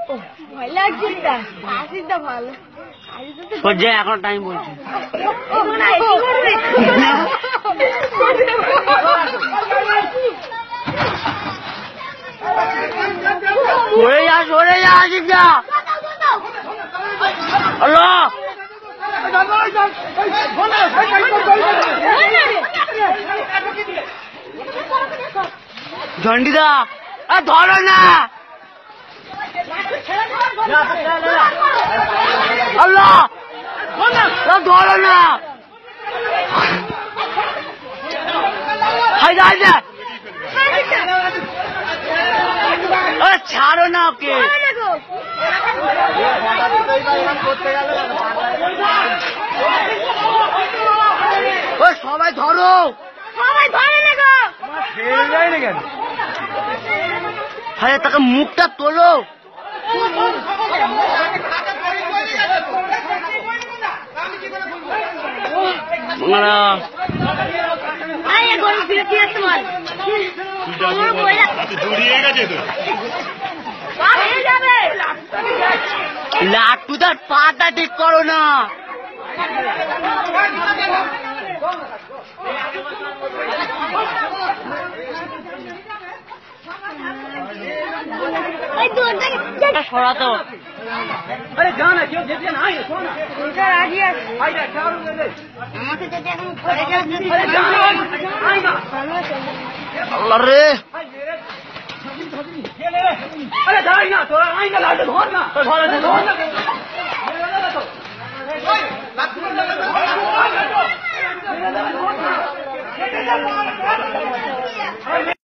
ভয় লাগছে না, আসিটা ভালো। সহ্যে এখন টাইম বলছি। সরে যা, সরে যা, আসিস যা। হ্যালো, ঝন্ডিদা ধরো না। আল্লাহ ধরো না। ছাড়ো না ওকে। সবাই ধরো, সবাই ধরে না গো। আরে তাকে মুখটা তোলো। লাট্টুদার পাটা ঠিক করো না। সরাতো। আরে জানা কেউ যেতে না, আল্লাহ রে। আরে দাঁড়াই না তোরা, আইনা ধর না, ধর না।